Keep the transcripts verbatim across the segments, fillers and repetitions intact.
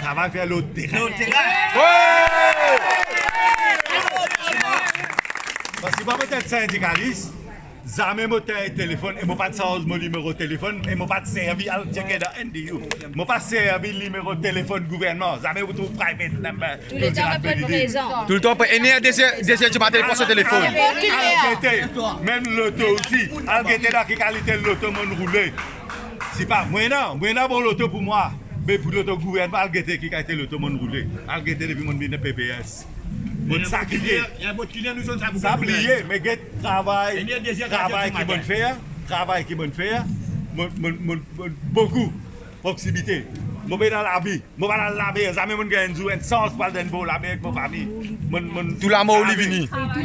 travail faire l'autre terrain. L'autre terrain. Parce que moi, peut-être syndicaliste, jamais mon téléphone, et moi pas de sens mon numéro de téléphone, et moi pas de servi à checker dans N D U. Moi pas servi le numéro de téléphone gouvernement, jamais vous trouvez private number. Tout le temps présent. Tout le temps, il y a des des du matin pour ce téléphone. Même l'auto aussi, algété dans quelle qualité l'auto mon roulé. C'est pas moi non, moi non pour l'auto pour moi, mais pour l'auto gouvernement algété qui a été l'auto mon roulé. Algété depuis mon bien P P S. Mon sacrifié. Il y a un autre client, nous sommes ça. Ça oublié, mais get travail, travail qui bon faire, travail qui bon faire, beaucoup proximité. Je vais dans la vie, je vais dans la vie, jamais je gagne un sens pour aller dans la vie avec ma famille. Tout l'amour, Olivini. Tout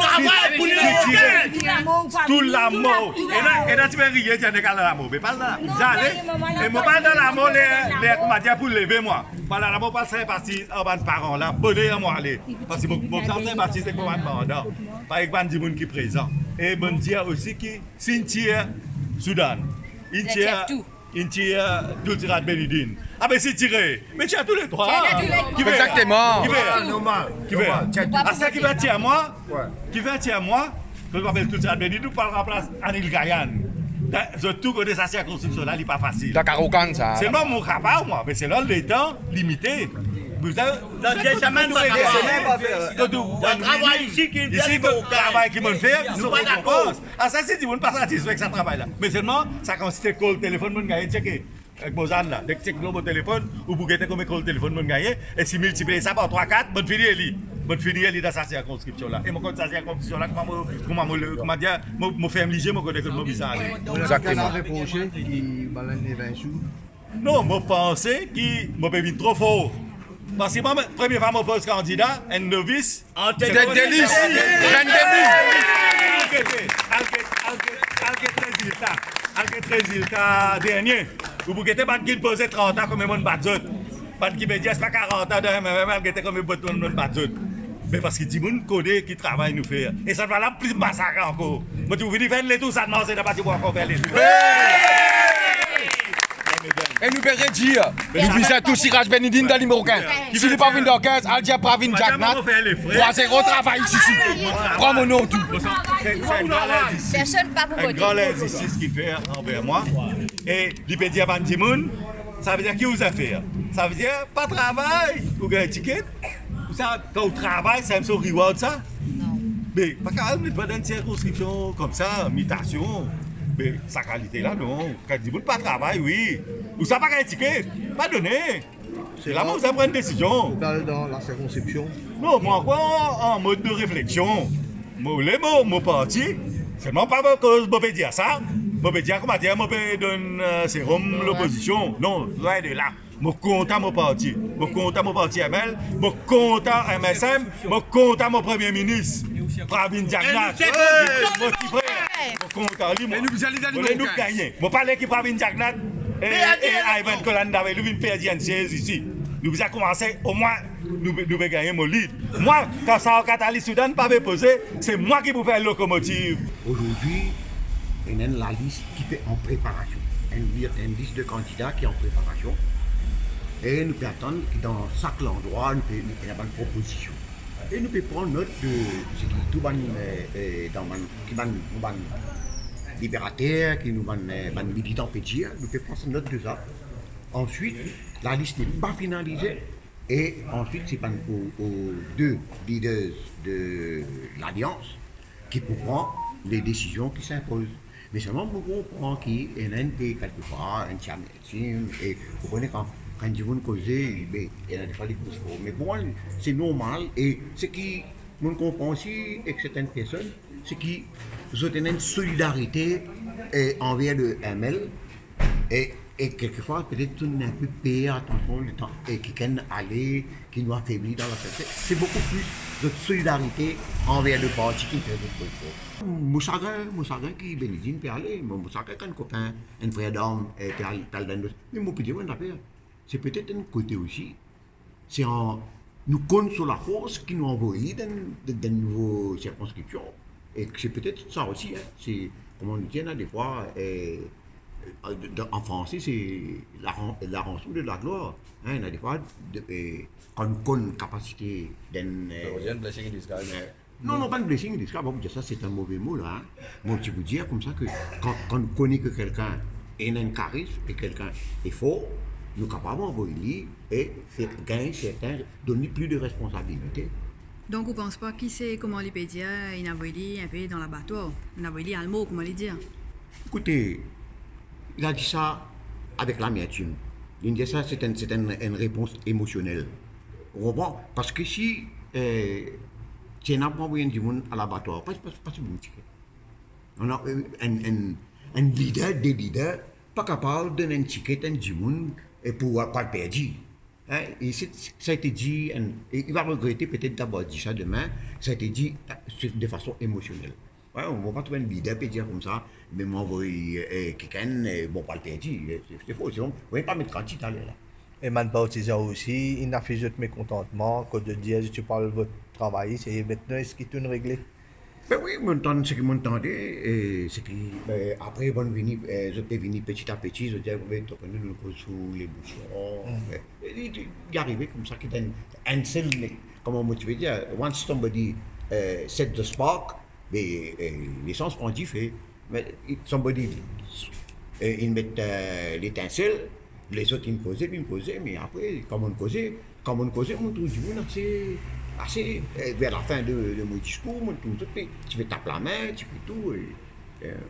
l'amour. Tout l'amour. Et là, tu peux rire, tu as des cas de l'amour. Mais pas là. J'allais. Et moi, pas dans l'amour, les comment pour lever moi. Pas dans l'amour, pas c'est parti en bas de parents là. Bonheur moi aller. Parce que mon c'est parti, c'est pour moi mandat. Par exemple, des gens qui présent. Et bon dire aussi qui Cynthia Soudan. Intia. Intia Dulcirat Benidine. Ah ben c'est tiré. Mais tu as tous les trois. Exactement. Qui veut Qui veut Ah ça qui va tirer à moi Qui va tirer à moi que je m'appelle Dulcirat Benidine, nous parlons en place Anil Gayan. Surtout que sa circonscription là, il n'est pas facile. D'accord, ça. C'est moi mon capable, moi. Mais c'est là le temps limité. Vous avez des semaines, un travail ici qui ici le travail qui m'ont fait, nous pas d'accord. Ah ça c'est du monde pas satisfait avec ce travail là. Mais seulement ça consiste call téléphone mon gars checker avec Mozan là, dès que check mon téléphone ou pour guetter comme call téléphone mon gars et si multiplier ça par trois quatre, bonne finir li. Bonne finir li dans sa circonscription là. Et mon compte sa circonscription là comment comment comment dire mon faire liger mon connaît que mon bizarre. Exactement. Non, moi pensais qu'il m'a pété trop fort. Parce que moi, première fois, mon poste candidat, un novice. En tête de délice. Jeune début. Alquet résultat. Alquet résultat dernier. Vous pouvez pas qu'il posait trente ans comme un batzot. Pas qui me dit, c'est pas quarante ans, mais même alquet comme un batzot. Mais parce que tout le monde connaît qui travaille nous faire. Et ça va là plus massacre encore. Mais tu veux dire, faire les tout ça, c'est pas pour encore faire les tout. Et nous pouvons dire, nous visons tout Siraj Benidine dans numéro quinze. Si nous pas venu dans quinze, Aldia Pravin Jacknat, trois zéro travail ici. Prends mon nom tout. Personne pas pour voter. Un grand exercice qu'il fait envers moi. Et il peut dire à Bandimoun, ça veut dire qui vous a fait. Ça veut dire pas de travail, vous gagnez un ticket. Quand vous travaillez, c'est un peu reward ça. Non. Mais pas quand même, pas une circonscription comme ça, mutation. Mais sa qualité là, non. Quand il dit pas de travail, oui. Vous savez pas qu'un ticket, pas donné. C'est là où vous avez pris une décision. Dans la circonscription. Non, moi encore en mode de réflexion. Moi, les mots, mon parti, c'est non pas parce que je peux dire ça. Je peux dire comment dire, je peux donner sérum l'opposition. Non, loin de là. Je suis content de mon parti. Je suis content de mon parti M L. Je suis content de M S M. Je suis content de mon premier ministre. Pravin Jacknat. Mais nous allons dans le nous gagner. Je parle qui Pravin Jacknat et Ivan Kolanda, nous venons perdre une siège ici. Nous avons commencé, au moins, nous devons gagner mon lead. Moi, quand ça a Catali Soudan pas posé, c'est moi qui peux faire la locomotive. Aujourd'hui, il y a la liste qui est en préparation. Une liste de candidats qui est en préparation. Et nous pouvons attendre que dans chaque endroit, nous pouvons avoir une proposition. Et nous pouvons prendre note de ce qui tout dans qui van libérateur, qui nous van militant pétier, nous pouvons prendre note de ça. Ensuite, la liste n'est pas finalisée. Et ensuite, c'est aux, aux deux leaders de l'Alliance qui prennent les décisions qui s'imposent. Mais seulement, vous comprenez qu'il y a un quelque part, un tiers médecine, et vous comprenez quand quand je vous cause, il y a des fois des choses. Mais pour moi, c'est normal. Et ce qui me comprend aussi avec certaines personnes, c'est qu'ils ont une solidarité envers le M L. Et, et quelquefois, peut-être qu'on a un peu payé attention le temps et qui can aller, qui nous affaiblit dans la société. C'est beaucoup plus de solidarité envers le parti qui fait d'autres choses. Mon chagrin, mon chagrin qui bénédine peut aller. Mon chagrin quand un copain, un frère d'homme, est dans le mais mon petit on a fait. C'est peut-être un côté aussi, c'est en nous compte sur la force qui nous envoie dans de nouvelles circonscriptions. Et c'est peut-être ça aussi, hein. C'est, comme on dit, hein, des fois, eh, En français, c'est la, la rançon de la gloire. Hein, il y a des fois, de, et, quand on a une capacité d'un. Euh, blessing in disguise. Euh, non, non, pas de blessing in disguise. Bon, ça, c'est un mauvais mot, là. Hein. Bon, tu veux dire comme ça que quand, quand on connaît que quelqu'un a un charisme et quelqu'un est fort, nous sommes capables d'envoyer et faire gagner certains, donner plus de responsabilités. Donc, vous ne pensez pas qui sait comment les peut dire, il a volé un peu dans la bateau, il a volé un mot, comment les dire? Écoutez, il a dit ça avec l'amertume. Il dit ça, c'est un, un, une réponse émotionnelle. Parce que si euh, tu n'as pas envoyé du monde à l'abattoir, pas, pas, pas si bon ticket. On a un, un, un leader, des leaders, pas capable de donner un ticket à du monde pour pas le perdre. Hein? Et ça a été dit, et il va regretter peut-être d'avoir dit ça demain, ça a été dit de façon émotionnelle. Ouais, on ne va pas trouver un leader peut dire comme ça, mais moi, vous voyez quelqu'un, bon, pas le perdre, c'est faux, vous ne pouvez pas mettre quantité là. Et maintenant, tu aussi, il n'a fait juste mécontentement, quand je dis, tu parles de votre travail, c'est maintenant, est-ce qu'il est tout réglé? Ben oui, mon ce que m'entendait, c'est que ben, après, ils vont venir, je peux venir petit à petit, je dis, vous pouvez te prendre le coup sous les bouchons. Mm. Il est arrivé comme ça, qu'il y a un seul, comment tu veux dire, once somebody uh, set the spark, mais l'essence prend du feu. Mais somebody, uh, ils mettent uh, l'étincelle, les autres ils me causaient, ils me causaient, mais après, comme on causait, comme on causait, on trouve du monde assez. Assez, vers la fin de, de mon discours, tu fais taper la main, tu fais tout. Et, euh,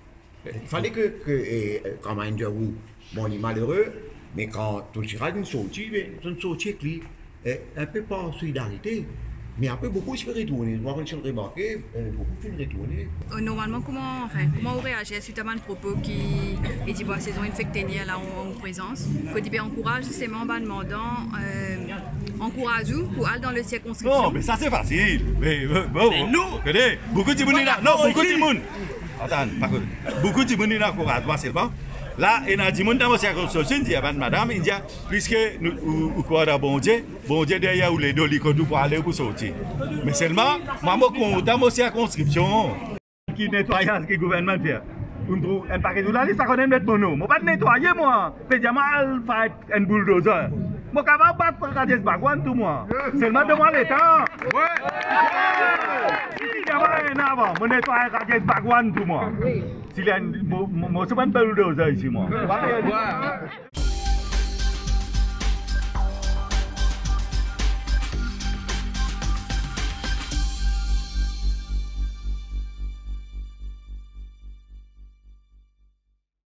il fallait que, que et, quand même, bon, il est malheureux, mais quand tout le tirage est sorti, c'est une sortie avec lui, un peu par solidarité, mais après, beaucoup se fait retourner. Moi, quand je suis remarqué, beaucoup se fait retourner. Normalement, comment, enfin, comment vous réagissez suite à un propos qui est dit, bon, saison infectée là en, en présence, que encourage ces membres en demandant. Euh, encourage-vous pour aller dans le circonscription. Non, mais ça c'est facile. Mais, mais, bon, mais nous, regardez, beaucoup de monde là. Non, beaucoup de monde. Attends, par contre, beaucoup de monde là encourage moi seulement. Là, il y a des gens dans la circonscription, il dit à madame, il dit, puisque nous croyons à bon Dieu, bon Dieu derrière où les deux licornes pour aller pour sortir. Mais seulement, moi, je dans la circonscription. Qui nettoie ce que le gouvernement fait. On trouve un paquet de la liste, ça connaît mettre mon nom. Je ne vais pas nettoyer, moi. Je vais faire un bulldozer. Je ne vais pas battre Rajesh Bhagwan, tout moi. Seulement de moi l'état. Si il y a un avant, je nettoie Rajesh Bhagwan, tout moi. S'il y a un bulldozer ici, moi.